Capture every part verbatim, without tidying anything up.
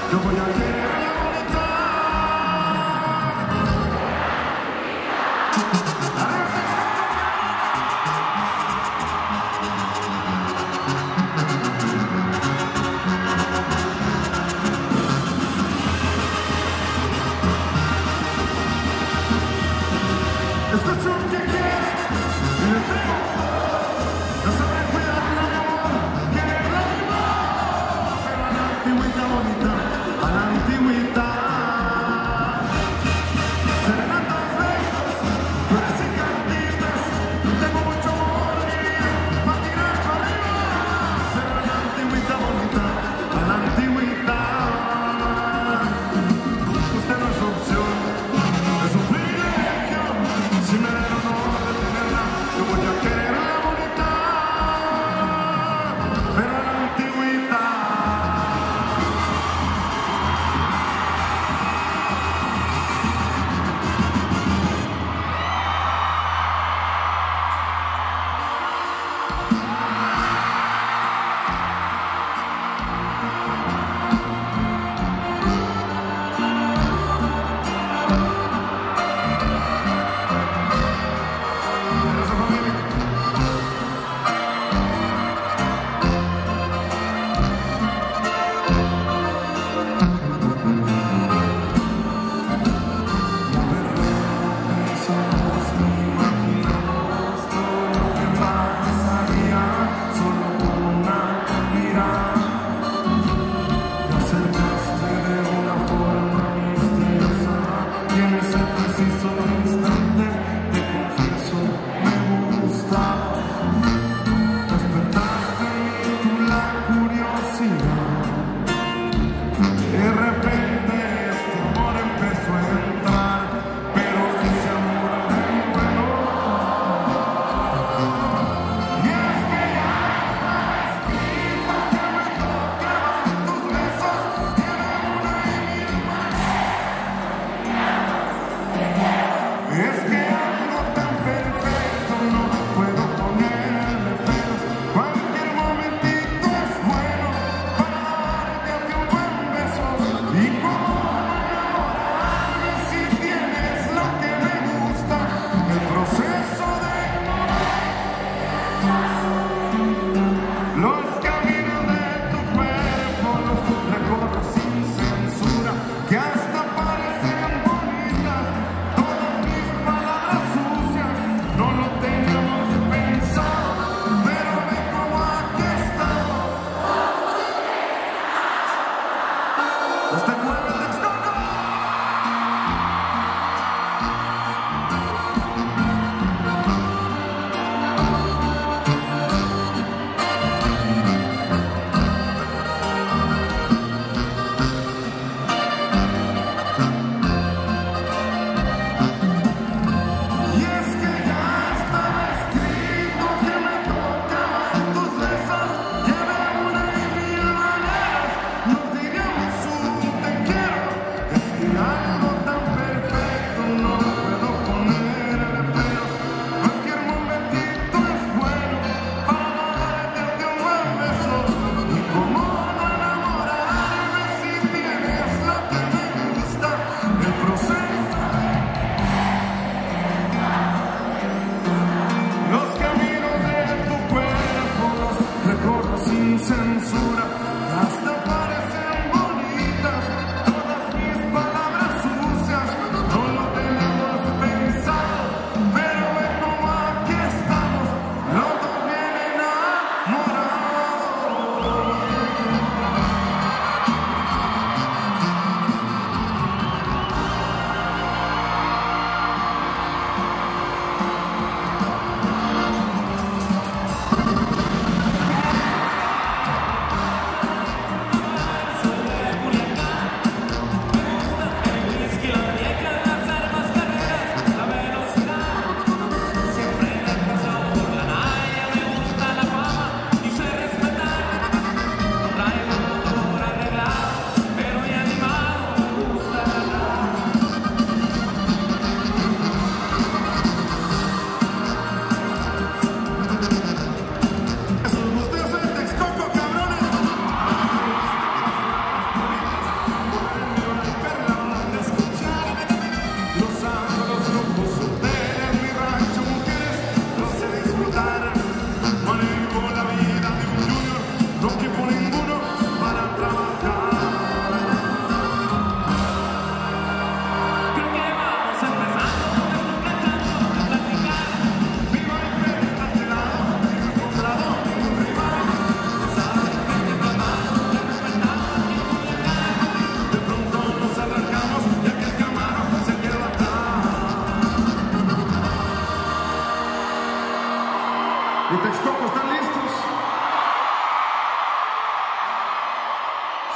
Yo voy a querer la bonita. Es cuestión que quiere y le tengo. No sabe cuidarla, mi amor, quiere la misma. Pero a la antigüita bonita, a la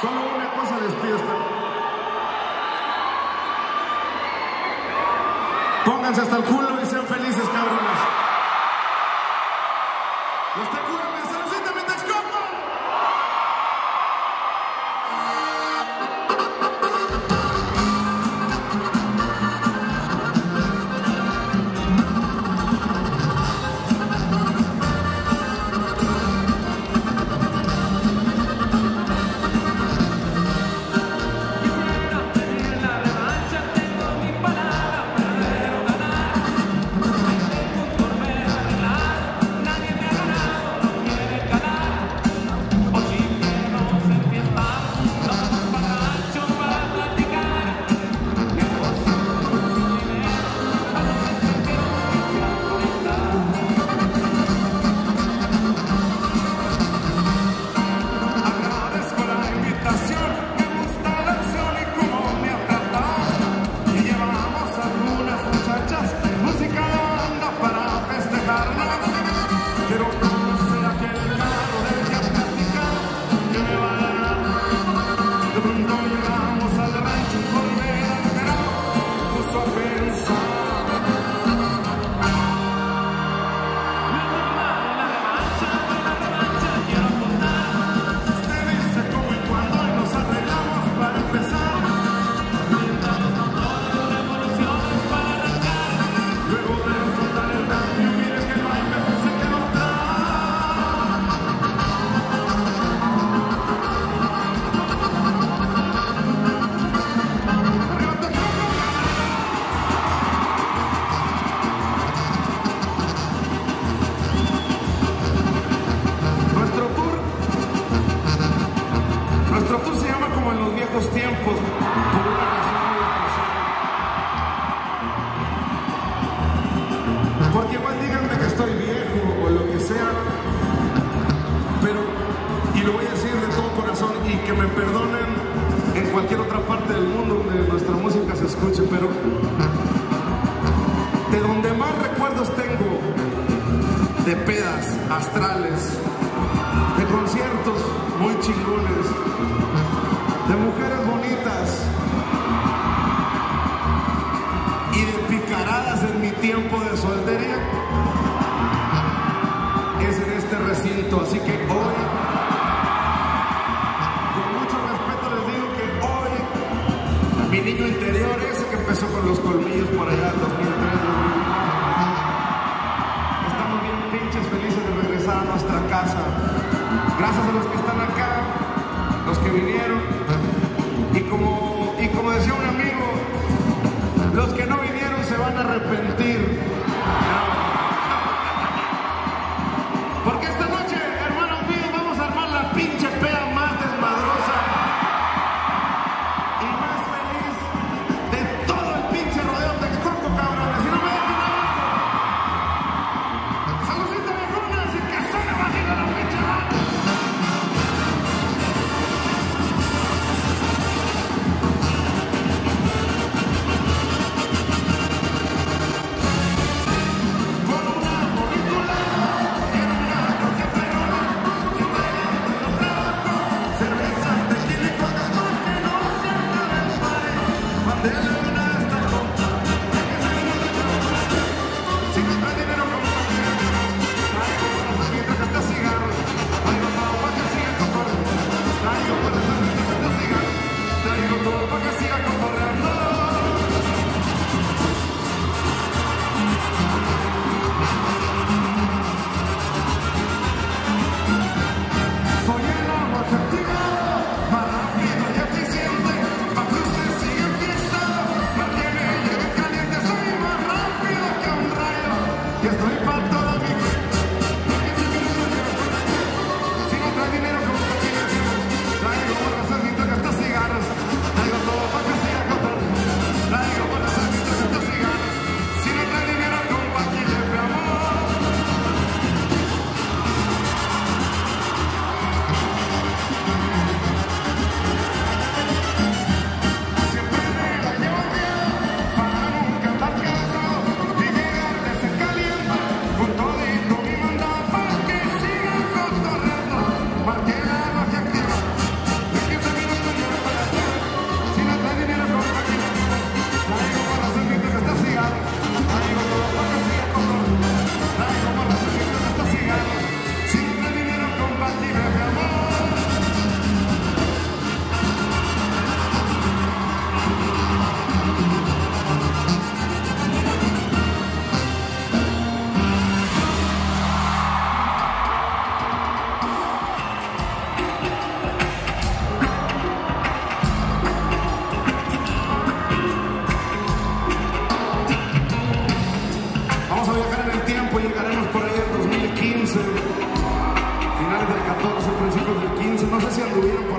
Solo una cosa les pido esta. Pónganse hasta el culo y sean felices, cabrones. Los Tecúmenes, saludcita, mi Texcoco. Tiempos, por una razón muy especial. Porque igual díganme que estoy viejo o lo que sea, pero, y lo voy a decir de todo corazón, y que me perdonen en cualquier otra parte del mundo donde nuestra música se escuche, pero de donde más recuerdos tengo de pedas astrales, de conciertos muy chingones, de mujeres bonitas y de picaradas en mi tiempo de soltería, es en este recinto. Así que hoy, con mucho respeto les digo que hoy mi niño interior, ese que empezó con los colmillos por allá en dos mil tres, estamos bien pinches felices de regresar a nuestra casa. Gracias a los que están acá, los que vinieron. Y como, y como decía un amigo, los que no vinieron se van a arrepentir. Porque esta noche, hermanos míos, vamos a armar la pinche peda más desmadrosa y más feliz de todo el pinche rodeo de Texcoco, cabrones. Y no me dejen abajo. Saludcita, viejonas, y que suene bajito la pinche banda.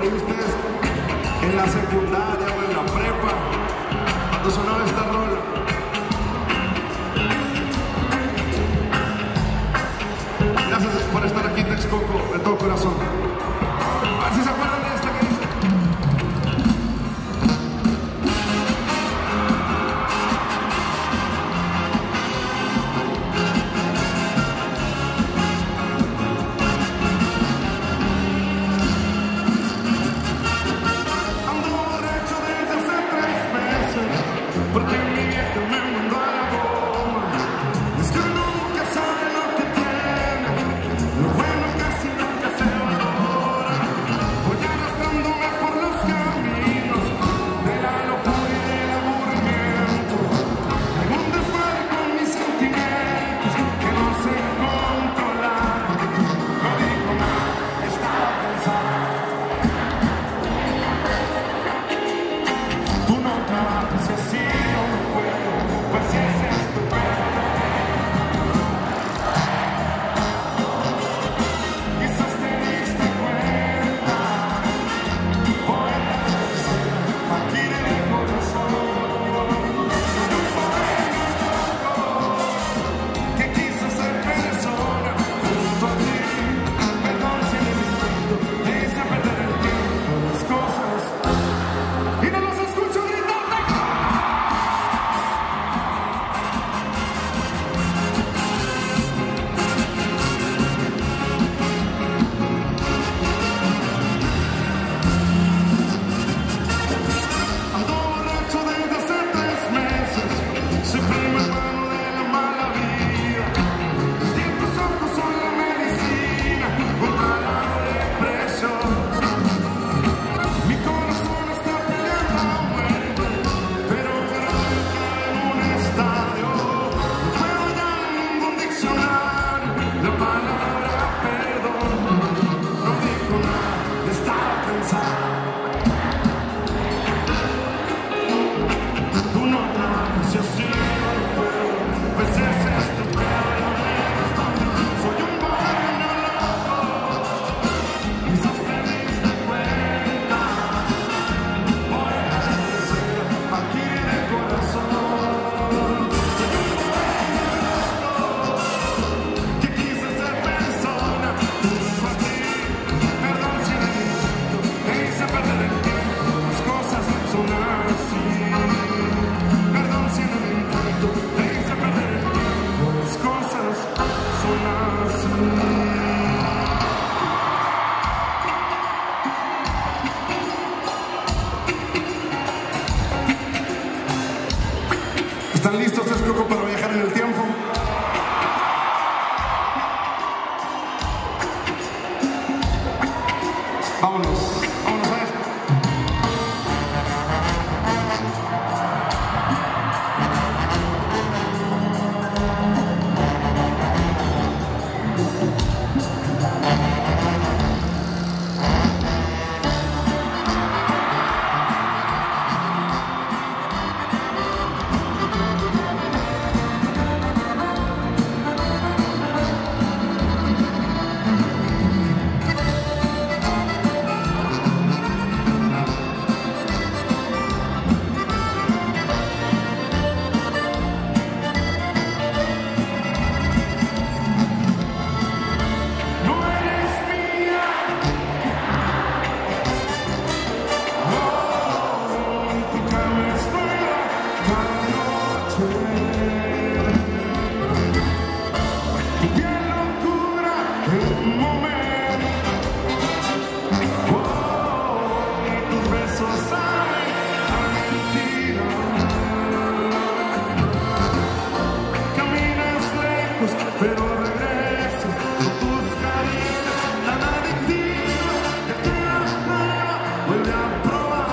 por ahí ustedes en la secundaria o en la prepa, cuando sonaba esta rola. Gracias por estar aquí, Texcoco, de todo corazón. A ver si se acuerdan de esta que dice. Ando borracho desde hace tres meses, porque mi viejo me mandó a la goma. Es que uno nunca sabe lo que tiene, lo bueno casi nunca se valora. Voy arrastrándome por los caminos de la locura y del aburrimiento. Hay un desmadre con mis sentimientos que no sé controlar. No digo nada, estaba pensando. Tú no trabajas y así no puedo, pues ese es tu pedo. Quizás te diste cuenta, poeta de ser, aquí de mi corazón. Soy un poeta loco que quiso ser persona junto a ti. Perdón si le miento, te hice perder el tiempo, las cosas, y no los escucho gritando. Ando borracho desde hace tres meses, soy primo hermano de la mala vida. Y tus ojos son la medicina contra la depresión. Mi corazón está peleando a muerte, pero grave cae en un estadio. No puedo hallar en ningún diccionario la palabra perdón. No dijo nada, estaba pensando. Tú no trabajas y así no puedo, pues ese es tu pedo y no me respondo. Soy un bohemio loco, quizás te diste cuenta. Poeta de ser, aquí de corazón. Soy un bohemio loco que quise ser persona junto a ti. Perdón si me miento, te hice perder el tiempo, las cosas son así. Perdón si me miento, te hice perder el tiempo, las cosas son así. ¿Están listos, Texcoco, para viajar en el tiempo? Vámonos, vámonos a esto. No eres mía, oh, en tu cama estoy cada noche. Tu piel locura en un momento, oh, y tus besos saben a mentira. Caminas lejos, pero regresas. Son tus caricias tan adictivas que te das prueba, vuelve a probar.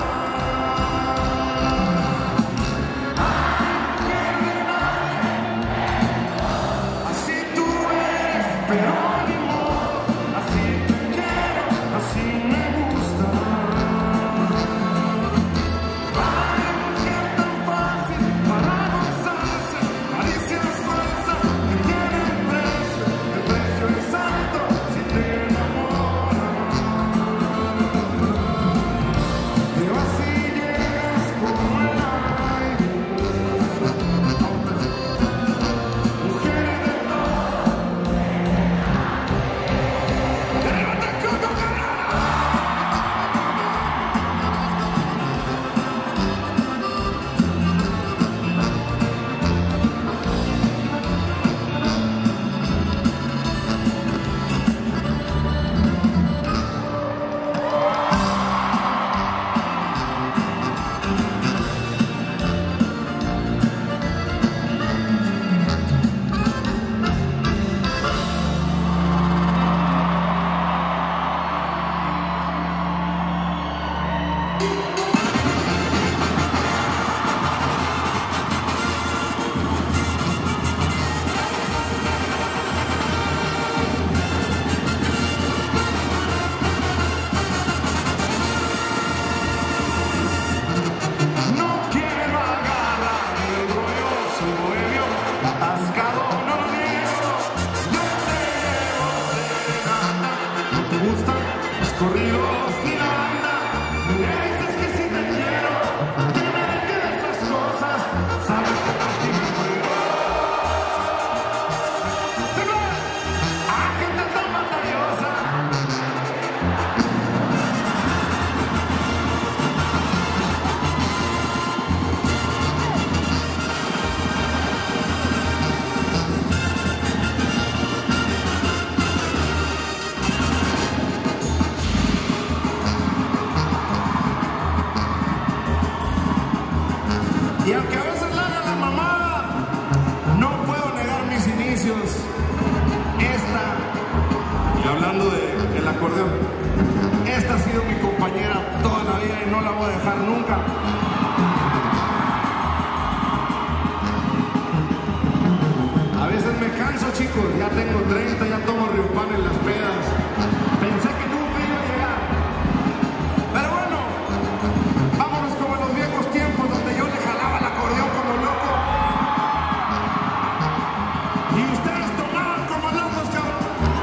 Así tú eres, pero ni modo. Así te quiero, así me gusta. Y aunque a veces la haga la mamada, no puedo negar mis inicios. Esta, y hablando del acordeón, esta ha sido mi compañera toda la vida y no la voy a dejar nunca. A veces me canso, chicos, ya tengo treinta, ya tomo Riopan en las pedas. Pensé que nunca iba a llegar. Pero bueno, vámonos como en los viejos tiempos donde yo le jalaba el acordeón como loco. Y ustedes tomaban como locos, cabrón.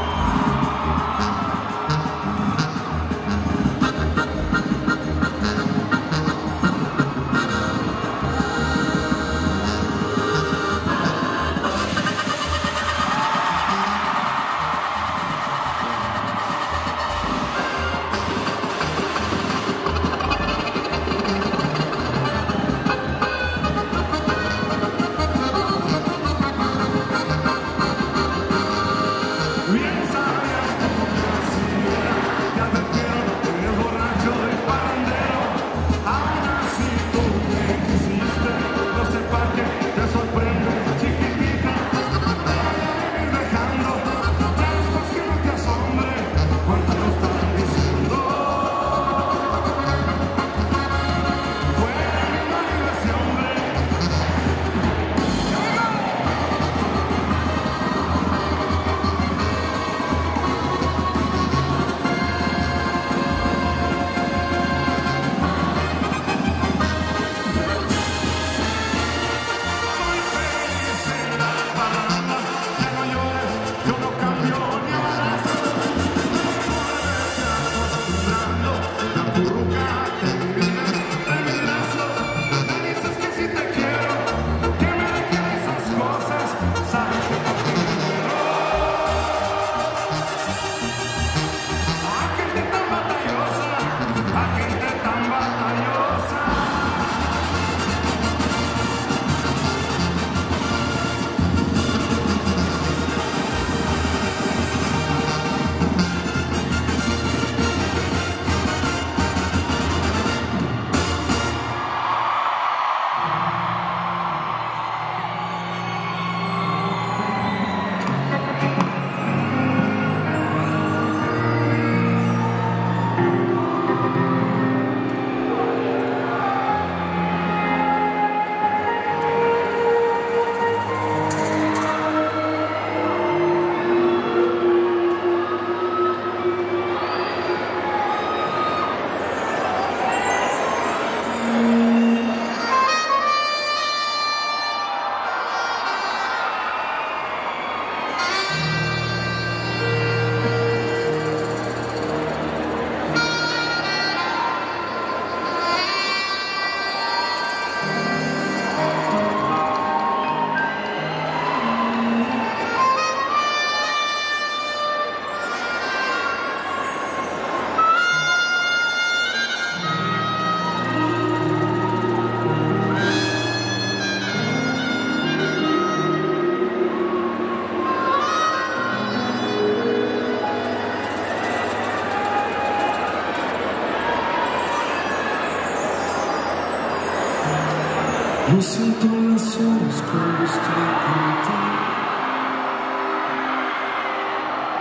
Lo siento en las horas cuando estoy contigo.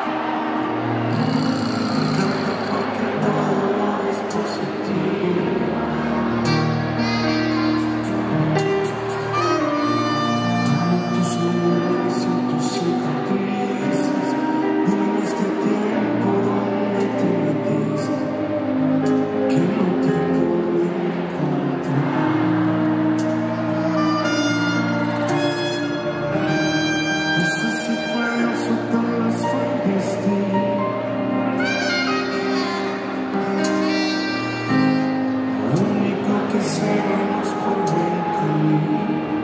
Canta porque todo es positivo. sigamos por buen camino.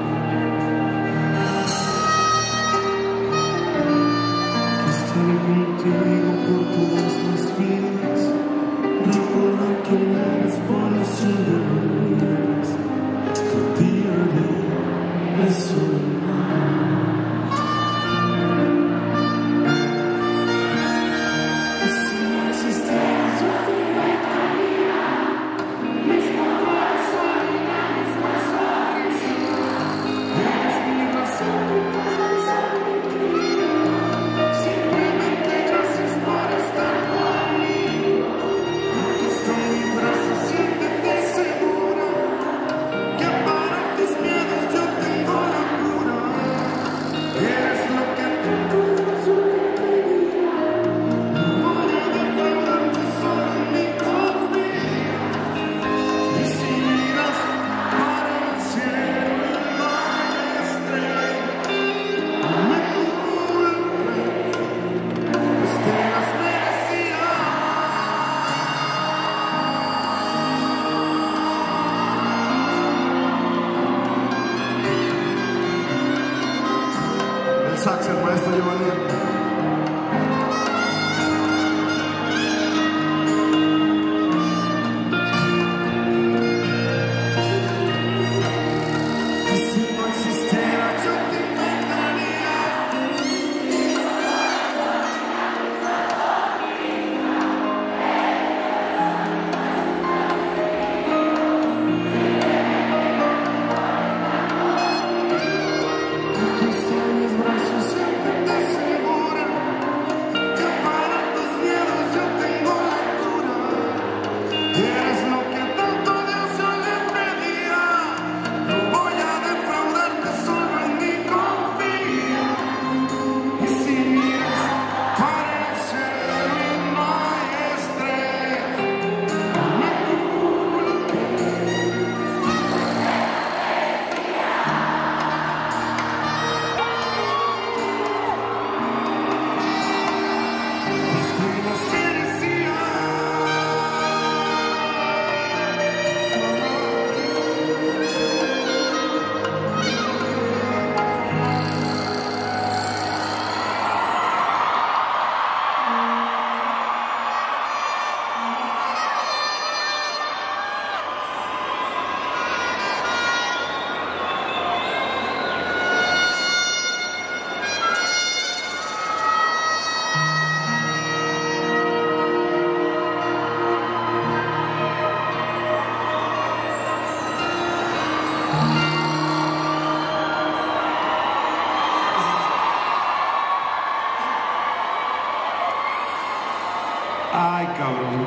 Estaré contigo por todas las vidas. Recordar que eres por siempre vidas. Por ti haré eso. Sax, el maestro Giovanni. Ay, cabrón.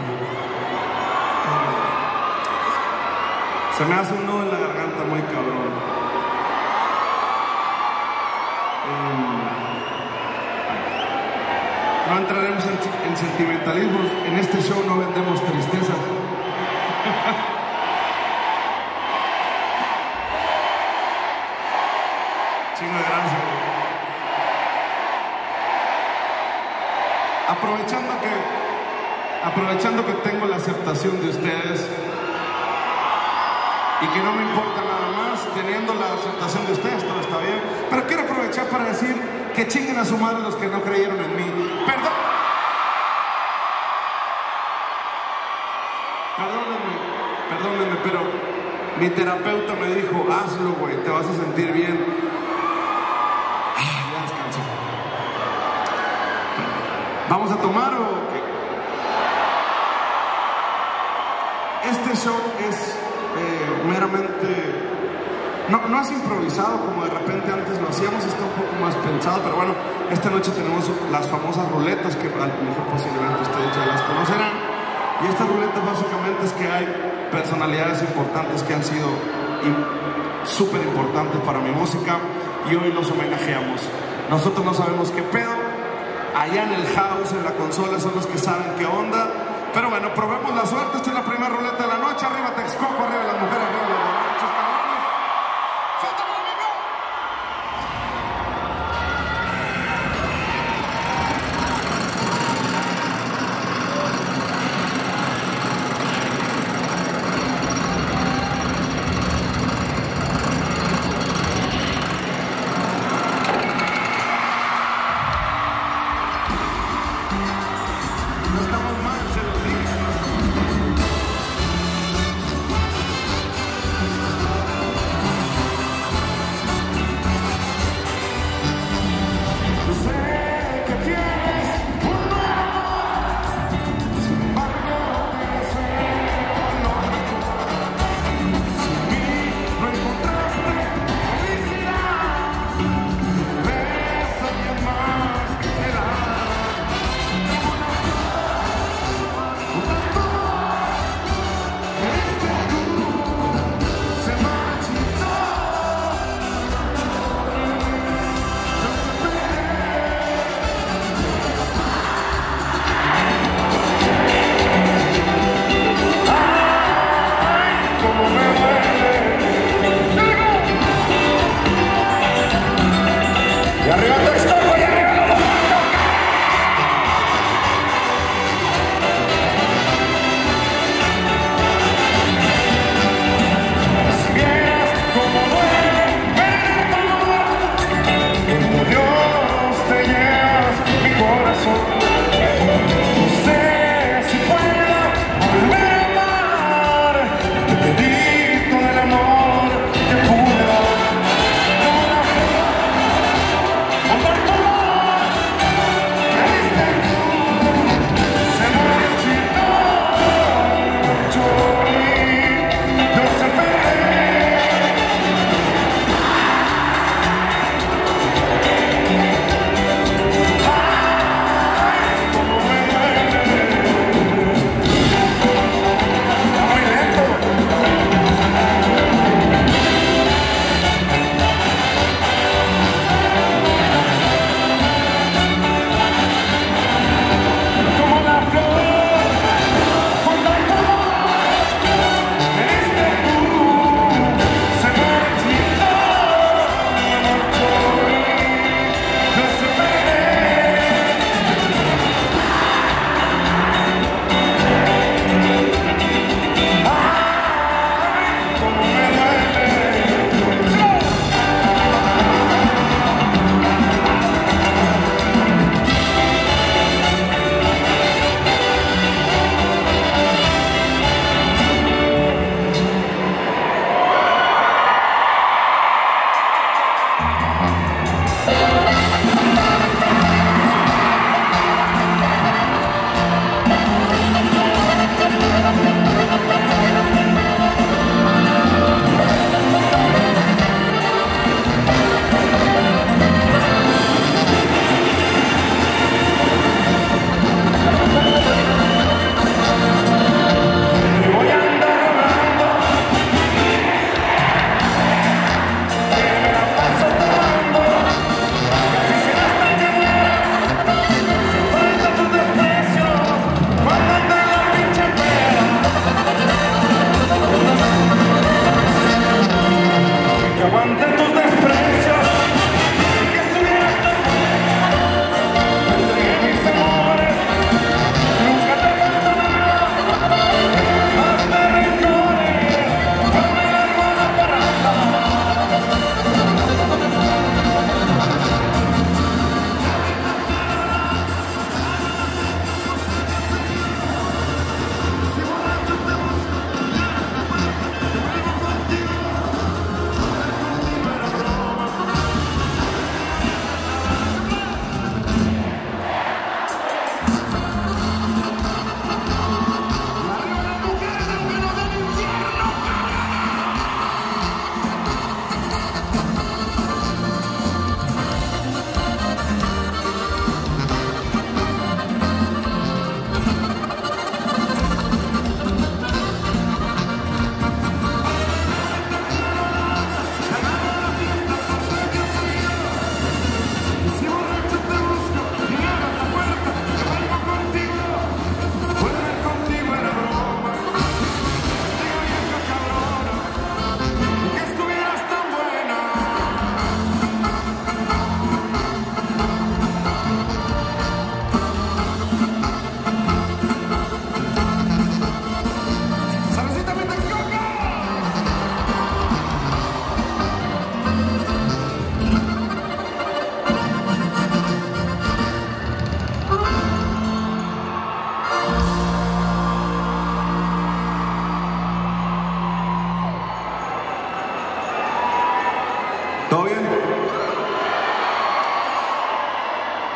Se me hace un nudo en la garganta muy cabrón. Eh, no entraremos en, en sentimentalismos. En este show no vendemos tristeza. Chingo de gracias. Aprovechando que Aprovechando que tengo la aceptación de ustedes y que no me importa nada más, teniendo la aceptación de ustedes, todo está bien. Pero quiero aprovechar para decir que chinguen a su madre los que no creyeron en mí. Perdón. Perdónenme, perdónenme, pero mi terapeuta me dijo, hazlo, güey, te vas a sentir bien. Ah, ya descansé. ¿Vamos a tomar o qué? Este show es eh, meramente, no, no es improvisado como de repente antes lo hacíamos, está un poco más pensado, pero bueno, esta noche tenemos las famosas ruletas que a lo mejor posiblemente ustedes ya las conocerán, y estas ruletas básicamente es que hay personalidades importantes que han sido súper importantes para mi música y hoy los homenajeamos. Nosotros no sabemos qué pedo, allá en el house, en la consola son los que saben qué onda. Pero bueno, probemos la suerte. Esta es la primera ruleta de la noche. Arriba Texcoco, arriba las mujeres, arriba los borrachos, cabrones. ¡Suéltame, amigo!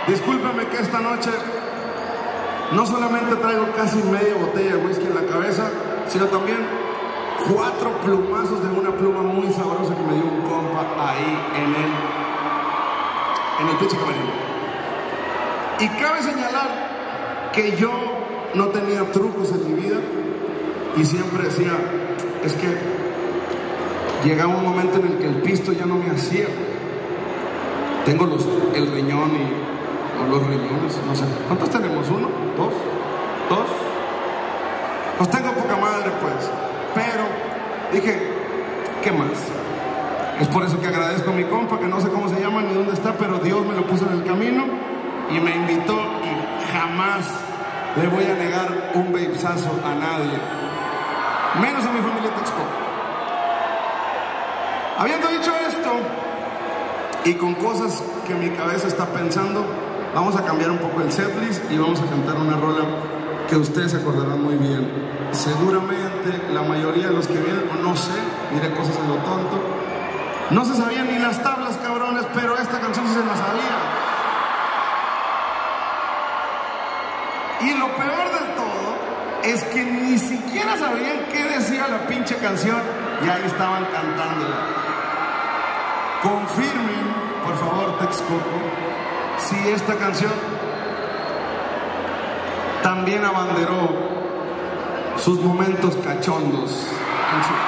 Discúlpeme que esta noche no solamente traigo casi media botella de whisky en la cabeza, sino también cuatro plumazos de una pluma muy sabrosa que me dio un compa ahí en el, en el pinche camerino. Y cabe señalar que yo no tenía trucos en mi vida y siempre decía, es que llegaba un momento en el que el pisto ya no me hacía. Tengo los, el riñón y o los riñones, no sé. ¿Cuántos tenemos? ¿Uno? ¿Dos? ¿Dos? Pues tengo poca madre, pues. Pero dije, ¿qué más? Es por eso que agradezco a mi compa, que no sé cómo se llama ni dónde está, pero Dios me lo puso en el camino y me invitó y jamás le voy a negar un beipsazo a nadie, menos a mi familia Texcoco. Habiendo dicho esto, y con cosas que mi cabeza está pensando, vamos a cambiar un poco el setlist y vamos a cantar una rola que ustedes se acordarán muy bien. Seguramente la mayoría de los que vienen, o no sé, diré cosas en lo tonto, no se sabían ni las tablas, cabrones, pero esta canción sí se la sabía. Y lo peor del todo es que ni siquiera sabían qué decía la pinche canción y ahí estaban cantándola. Confirmen, por favor, Texcoco, si esta canción también abanderó sus momentos cachondos en su...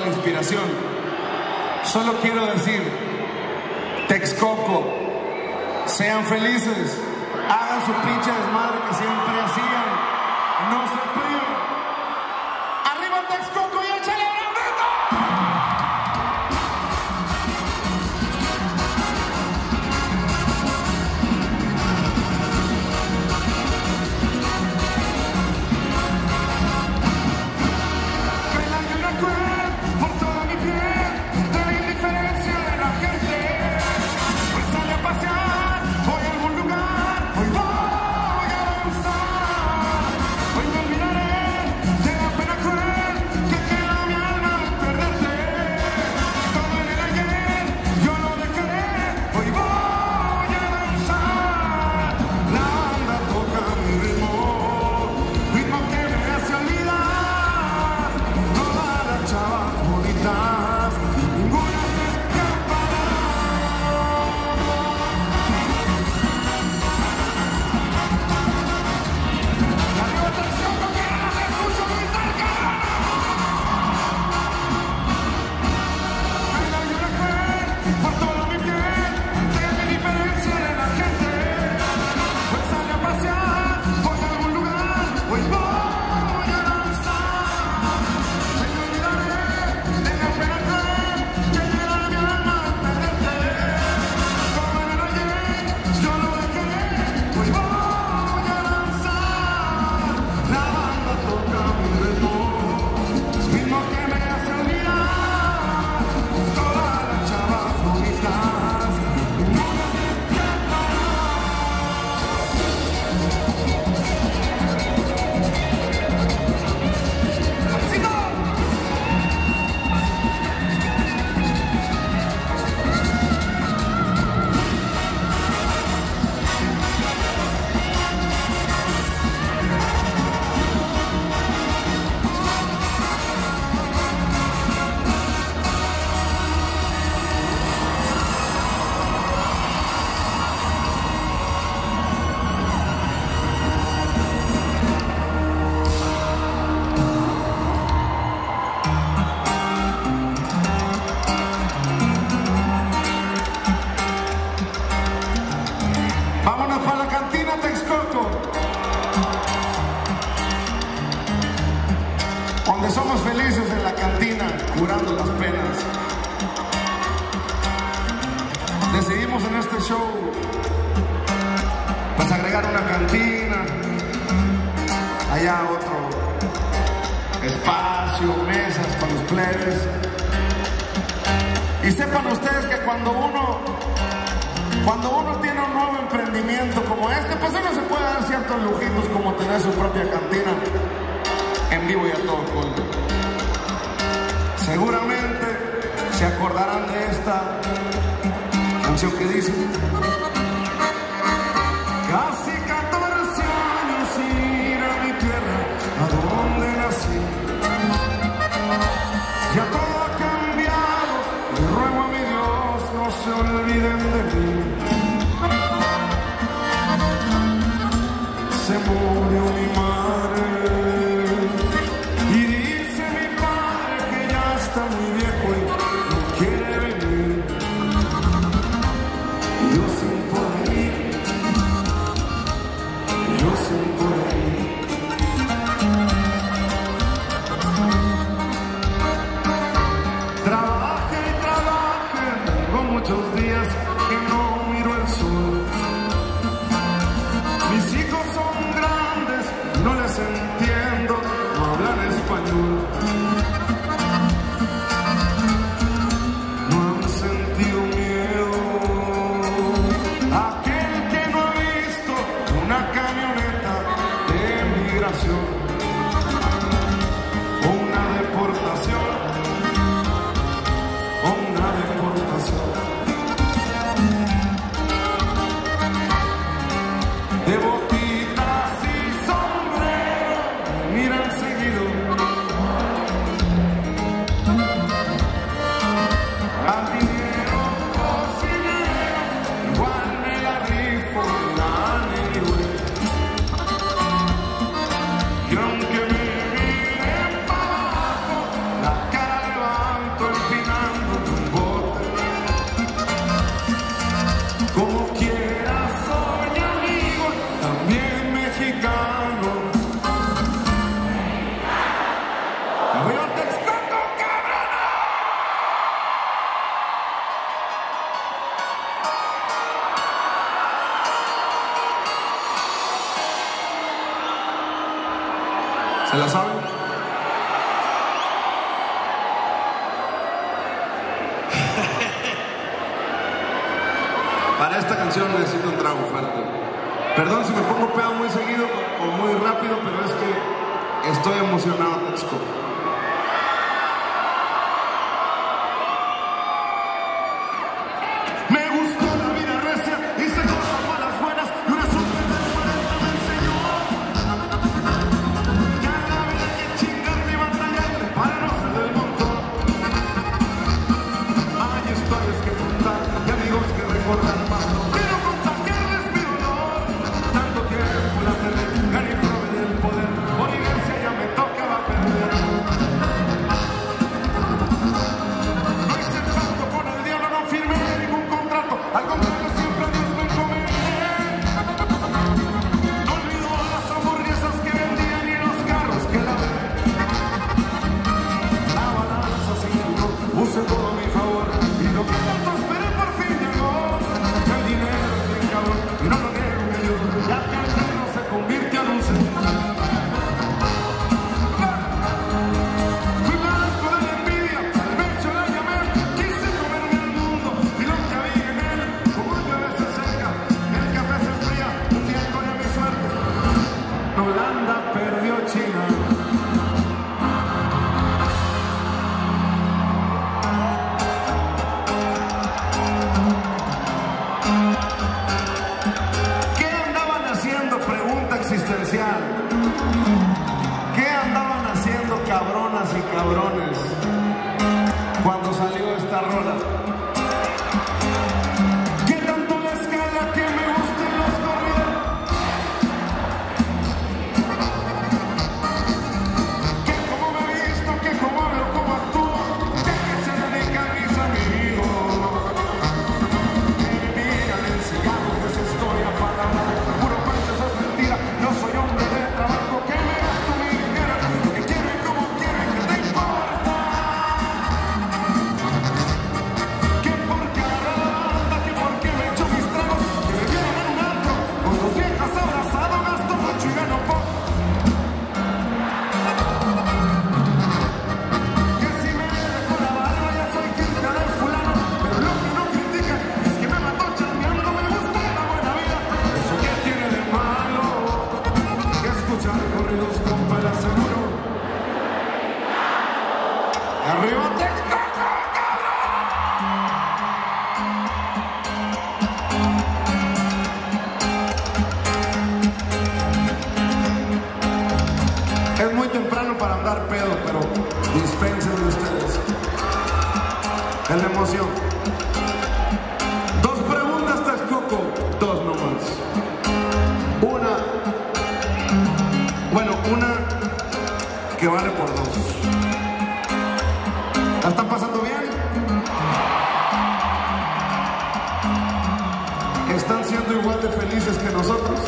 inspiración. Solo quiero decir, Texcoco, sean felices, hagan su pinche desmadre que siempre hacían, no se priven. ¡Arriba Texcoco y échale donde somos felices en la cantina, curando las penas. Decidimos en este show pues agregar una cantina, allá otro espacio, mesas para los plebes. Y sepan ustedes que cuando uno cuando uno tiene un nuevo emprendimiento como este, pues uno se puede dar ciertos lujitos como tener su propia cantina en vivo y a todo color. Seguramente se acordarán de esta canción que dice: casi catorce años sin ir a mi tierra, a donde nací. Ya todo ha cambiado, le ruego a mi Dios no se olviden de mí. Se murió mi madre y dice mi padre que ya está muy viejo y no quiere venir. Yo sin poder ir, yo sin poder ir. Trabaje y trabaje, tengo muchos días que no miro el sol. Mis hijos son grandes la saben? Para esta canción necesito un trago fuerte. Perdón si me pongo pedo muy seguido o muy rápido, pero es que estoy emocionado, Texco. ¿Qué andaban haciendo cabronas y cabrones cuando salió esta rola? ¿Qué tanto la escala que me gusten los corridos? ¿Qué cómo me he visto? ¿Qué cómo hablo? ¿Cómo actúo? ¿Qué que se dedican mis amigos? Que me miran en cigarros, que se estoy a palabra. Puro pancho, eso es mentira. No soy hombre de trabajo, que me gasto mi dinero, lo que quiero y como quiero, y que te importa. Que porque agarré la banda, que porque me echo mis tragos, que me vieron en un antro, con dos viejas abrazado, gasto mucho y gano poco. Que si me dejo la barba ya soy gente de fulano, pero lo que no critican es que me mató chambeando, me gusta la buena vida. Eso que tiene de malo escuchar corridos con pala seguro. ¡Arriba Texco! Es muy temprano para andar pedo, pero dispensen de ustedes. Es la emoción. Dos preguntas, Texcoco. Dos nomás. Una. Bueno, una que vale por dos. ¿La están pasando bien? ¿Están siendo igual de felices que nosotros?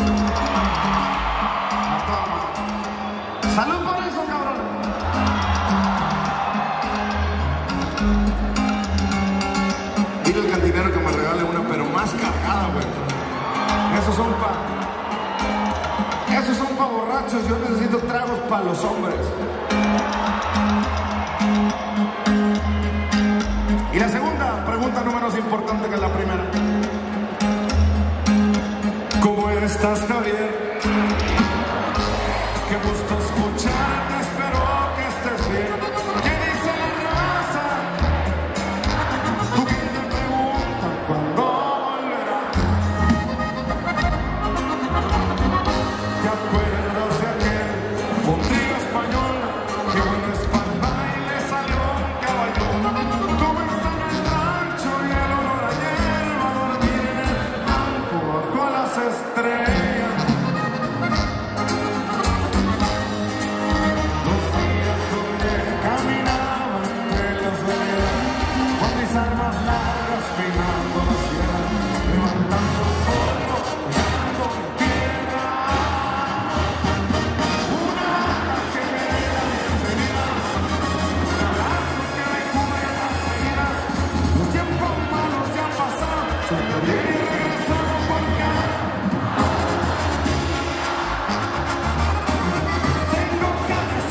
A toda madre. ¡Salud por eso, cabrón! Dile al cantinero que me regale una, pero más cargada, güey. Esos son pa... Esos son pa' borrachos, yo necesito tragos para los hombres. Y la segunda pregunta no menos importante que la primera. ¿Cómo estás, Javier? Qué gusto escucharte, espero que estés bien. ¿Qué dice la raza? ¿Tú quién te pregunta cuándo volverá? ¿Te acuerdas de aquel potrillo español que bueno es para el baile salió un caballo? ¿Cómo está en el rancho y el olor a hierba, dormir en el campo bajo las estrellas? Los días donde caminaba entre las veredas con mis armas largas peinando la sierra, levantando polvo, cuidando mi tierra. Una banda que me dé la bienvenida, un abrazo que me cubre las heridas. Los tiempos malos ya pasaron, soy Javier y regresamos por acá. Tengo que decir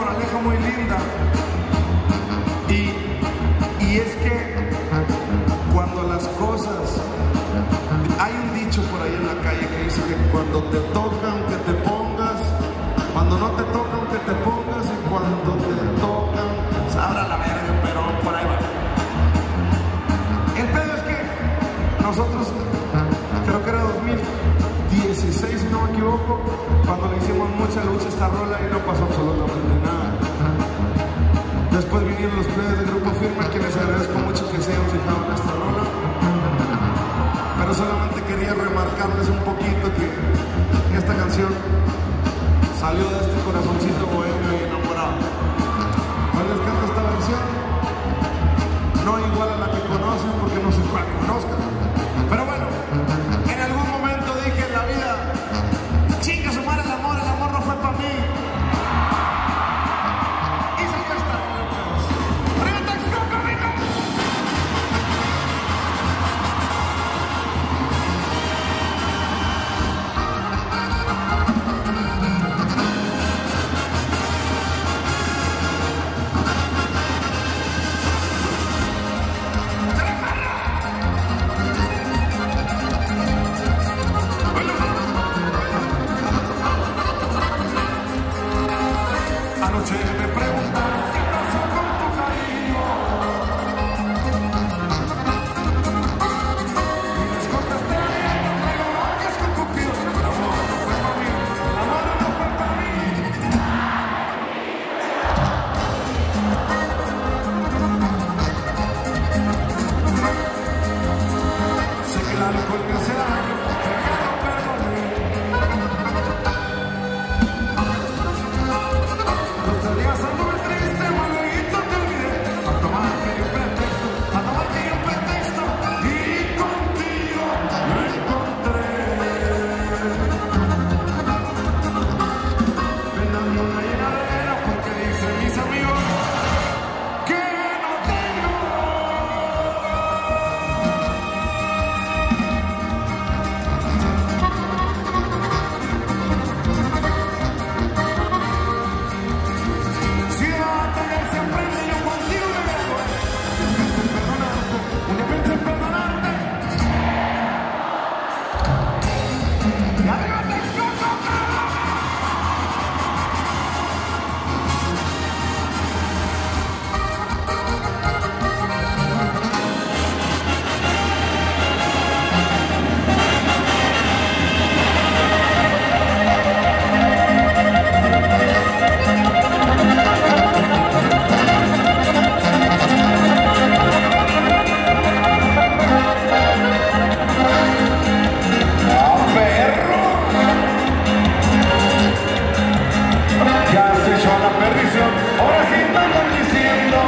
moraleja muy linda. Y, y es que cuando las cosas... Hay un dicho por ahí en la calle que dice que cuando te toca, aunque te pongas, cuando no te toca, aunque te pongas, y cuando te tocan, sabrá la verga, pero por ahí va. El pedo es que nosotros, creo que era dos mil dieciséis, si no me equivoco, cuando le hicimos mucha lucha a esta rola y no pasó absolutamente nada. Después vinieron los players del Grupo Firme, a quienes agradezco mucho que se hayan fijado en esta rola. Pero solamente quería remarcarles un poquito que esta canción salió de este corazoncito bohemio y enamorado. Hoy les canto esta versión, no igual a la que conocen porque no sé cuál conozcan. Pero bueno, en algún momento dije en la vida, chinga su madre el amor, el amor no fue para mí. Y salió esta. ¡Arriba Texcoco, rico! Anoche me preguntaron qué pasó con tu cariño y les contesté, no que es con Cupido. El amor no fue para mí, el amor no fue para mí. Sé que el alcohol me hace daño, sé que no perdoné. Los días anduve triste, maluito te olvidé. A tomar que un pretexto, a tomar que un pretexto, y contigo lo encontré. Venando una llenadera porque dicen mis amigos que no tengo. Si va a tener siempre el niño contigo me dejo. Yo pienso en perdonarte, yo pienso en perdonarte. Y arriba Texcoco, cabrón. Ya se echó a la perdición, ahora sí están diciendo.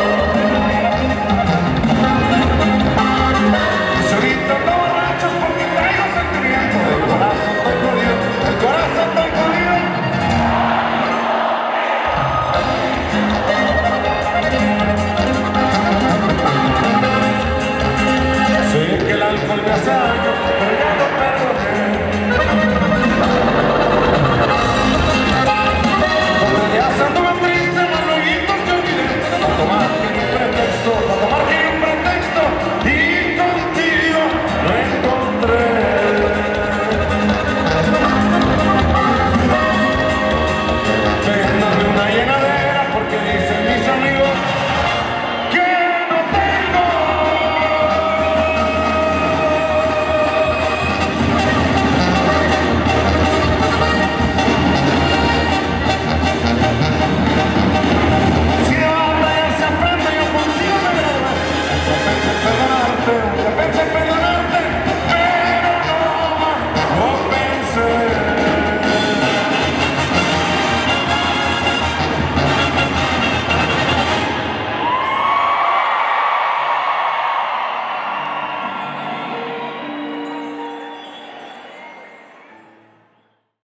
Solito no borrachos porque traigo sentimiento. El corazón estoy jodido, el corazón estoy jodido. Sé que el alcohol me hace daño, pero